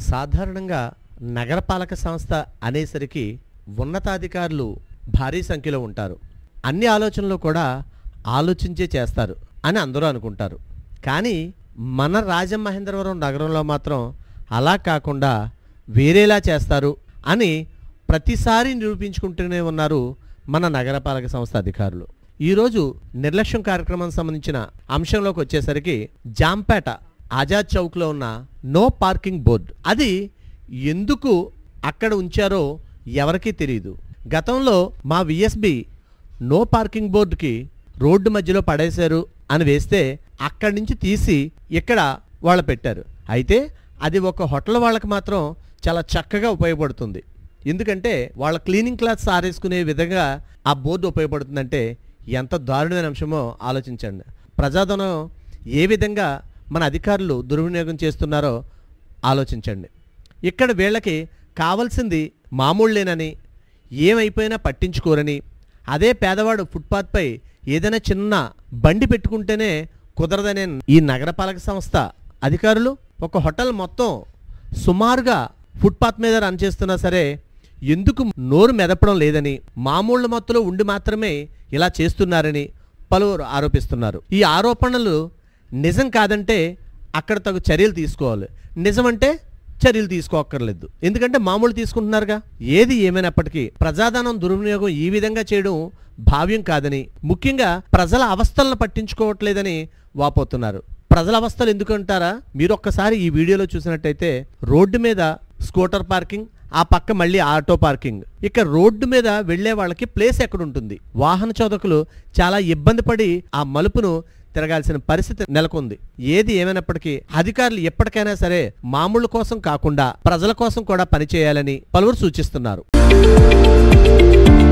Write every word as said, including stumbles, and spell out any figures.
సాధారణంగా నగరపాలక సంస్థ అనేసరికి ఉన్నతాధికారులు భారీ సంఖ్యలో ఉంటారు. అన్ని ఆలోచనలు కూడా ఆలోచించే చేస్తారు అని అందరూ అనుకుంటారు. కానీ మన రాజమహేంద్రవరం నగరంలో మాత్రం అలా కాకుండా వేరేలా చేస్తారు అని ప్రతిసారి నిరూపించుకుంటూనే ఉన్నారు మన నగరపాలక సంస్థ అధికారులు. ఈరోజు నిర్లక్ష్యం కార్యక్రమం సంబంధించిన అంశంలోకి వచ్చేసరికి జాంపేట ఆజాద్ చౌక్లో ఉన్న నో పార్కింగ్ బోర్డు అది ఎందుకు అక్కడ ఉంచారో ఎవరికీ తెలియదు. గతంలో మా విఎస్బి నో పార్కింగ్ బోర్డుకి రోడ్డు మధ్యలో పడేశారు అని వేస్తే అక్కడి నుంచి తీసి ఇక్కడ వాళ్ళు పెట్టారు. అయితే అది ఒక హోటల్ వాళ్ళకి మాత్రం చాలా చక్కగా ఉపయోగపడుతుంది. ఎందుకంటే వాళ్ళ క్లీనింగ్ క్లాత్స్ ఆరేసుకునే విధంగా ఆ బోర్డు ఉపయోగపడుతుందంటే ఎంత దారుణమైన అంశమో ఆలోచించండి. ప్రజాధనం ఏ విధంగా మన అధికారులు దుర్వినియోగం చేస్తున్నారో ఆలోచించండి. ఇక్కడ వీళ్ళకి కావాల్సింది మామూళ్ళేనని, ఏమైపోయినా పట్టించుకోరని, అదే పేదవాడు ఫుట్పాత్పై ఏదైనా చిన్న బండి పెట్టుకుంటేనే కుదరదనే ఈ నగరపాలక సంస్థ అధికారులు ఒక హోటల్ మొత్తం సుమారుగా ఫుట్పాత్ మీద రన్ చేస్తున్నా సరే ఎందుకు నోరు మెదపడం లేదని, మామూళ్ళ మత్తులో ఉండి మాత్రమే ఇలా చేస్తున్నారని పలువురు ఆరోపిస్తున్నారు. ఈ ఆరోపణలు నిజం కాదంటే అక్కడ తగు చర్యలు తీసుకోవాలి, నిజమంటే చర్యలు తీసుకోక్కర్లేదు. ఎందుకంటే మామూలు తీసుకుంటున్నారుగా. ఏది ఏమైనప్పటికీ ప్రజాధనం దుర్వినియోగం ఈ విధంగా చేయడం భావ్యం కాదని, ముఖ్యంగా ప్రజల అవస్థలను పట్టించుకోవట్లేదని వాపోతున్నారు. ప్రజల అవస్థలు ఎందుకంటారా? మీరు ఒక్కసారి ఈ వీడియోలో చూసినట్టయితే రోడ్డు మీద స్కూటర్ పార్కింగ్, ఆ పక్క మళ్ళీ ఆటో పార్కింగ్. ఇక రోడ్డు మీద వెళ్లే వాళ్ళకి ప్లేస్ ఎక్కడుంటుంది? వాహన చోదకులు చాలా ఇబ్బంది పడి ఆ మలుపును తిరగాల్సిన పరిస్థితి నెలకొంది. ఏది ఏమైనప్పటికీ అధికారులు ఎప్పటికైనా సరే మామూలు కోసం కాకుండా ప్రజల కోసం కూడా పనిచేయాలని పలువురు సూచిస్తున్నారు.